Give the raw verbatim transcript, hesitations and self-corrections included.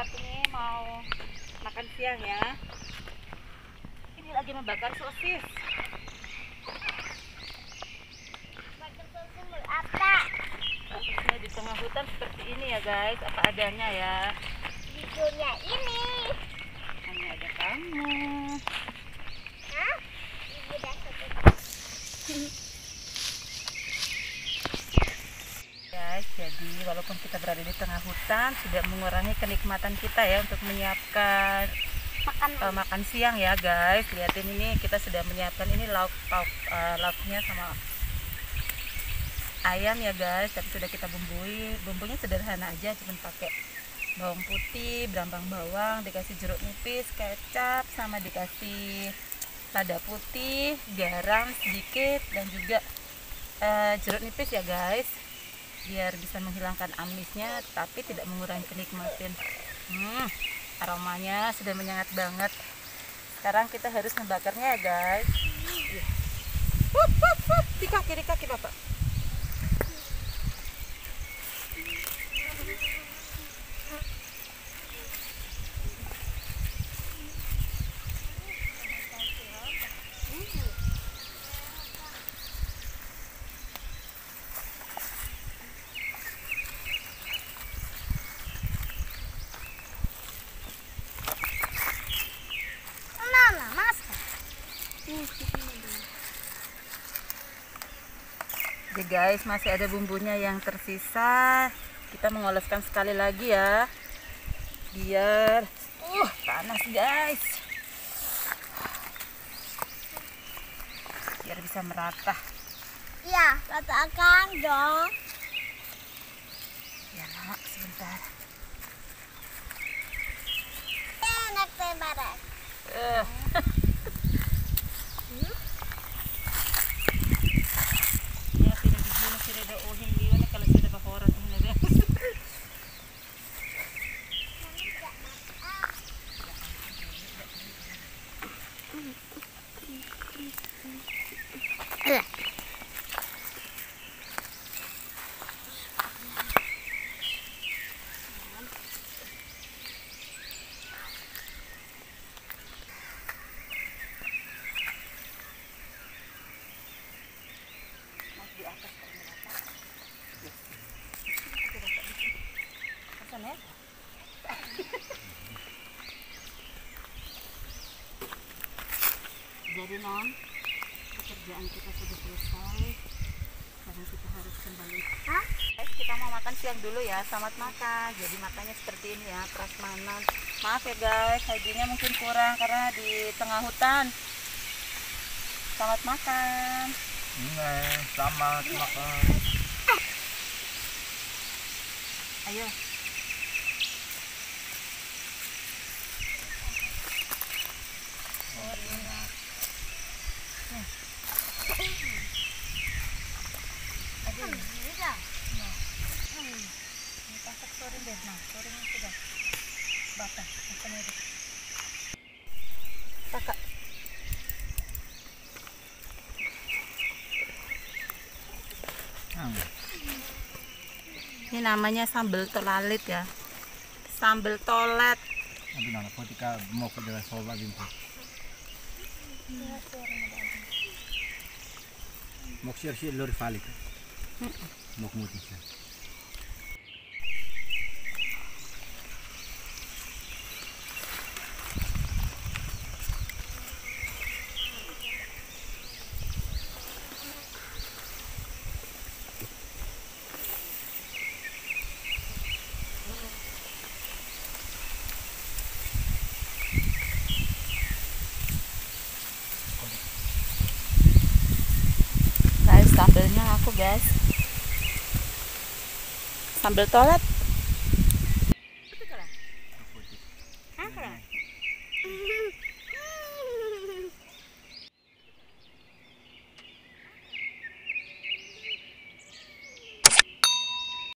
Aku nih mau makan siang ya. Ini lagi membakar sosis. Bakar sosis mau apa? Sosisnya di tengah hutan seperti ini ya guys, apa adanya ya. Videonya ini. Hanya ada kamu. Hah? Ibu dah sosis. Guys, jadi walaupun kita berada di tengah hutan, tidak mengurangi kenikmatan kita ya untuk menyiapkan Makan. uh, makan siang ya guys. Lihatin ini kita sudah menyiapkan ini lauk lauk uh, lauknya sama ayam ya guys. Tapi sudah kita bumbui, bumbunya sederhana aja, cuma pakai bawang putih, berambang bawang, dikasih jeruk nipis, kecap, sama dikasih lada putih, garam sedikit, dan juga uh, jeruk nipis ya guys, biar bisa menghilangkan amisnya tapi tidak mengurangi kenikmatan. Hmm, aromanya sudah menyengat banget. Sekarang kita harus membakarnya ya guys. Wup, wup, wup. Di kaki, di kaki bapak. Mana, Mas? Oke guys, masih ada bumbunya yang tersisa. Kita mengoleskan sekali lagi ya, biar uh panas guys, biar bisa merata. Ya, katakan dong. Ya nak, sebentar. Enak tebaran. Eh. Ya sudah dibunuh, sudah dauhin dia kalau sudah bakoran ini guys. Di atas kalau merata. Pesan ya. Jadi non, pekerjaan kita sudah selesai. Sekarang kita harus kembali. Hah? Guys, kita mau makan siang dulu ya. Selamat makan. Jadi makannya seperti ini ya, prasmanan. Maaf ya guys, sajinya mungkin kurang karena di tengah hutan. Selamat makan. Ini selamat makan. Ayo. Alhamdulillah. Ini pasak soring deh. Nah, soringnya sudah batang. Makan aja. Kakak. Hmm. Ini namanya sambal tolalit ya. Sambal tolet. Nanti nana ketika mau ke daerah Soba gitu. Mau share-share lor falik. Mau mutin sih. Guys, sambelnya aku guys. Sambal tolet.